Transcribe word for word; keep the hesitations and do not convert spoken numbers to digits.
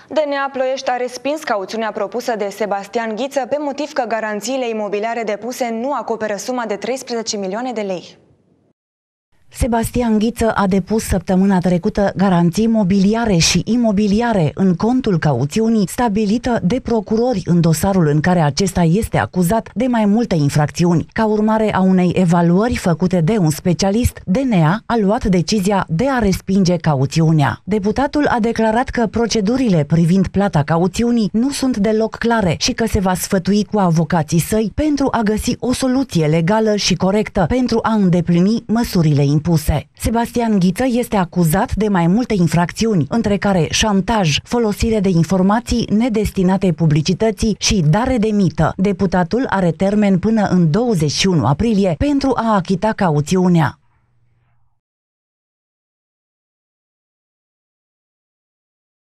D N A Ploiești a respins cauțiunea propusă de Sebastian Ghiță pe motiv că garanțiile imobiliare depuse nu acoperă suma de treisprezece milioane de lei. Sebastian Ghiță a depus săptămâna trecută garanții mobiliare și imobiliare în contul cauțiunii stabilită de procurori în dosarul în care acesta este acuzat de mai multe infracțiuni. Ca urmare a unei evaluări făcute de un specialist, D N A a luat decizia de a respinge cauțiunea. Deputatul a declarat că procedurile privind plata cauțiunii nu sunt deloc clare și că se va sfătui cu avocații săi pentru a găsi o soluție legală și corectă pentru a îndeplini măsurile impuse. Puse. Sebastian Ghiță este acuzat de mai multe infracțiuni, între care șantaj, folosire de informații nedestinate publicității și dare de mită. Deputatul are termen până în douăzeci și unu aprilie pentru a achita cauțiunea.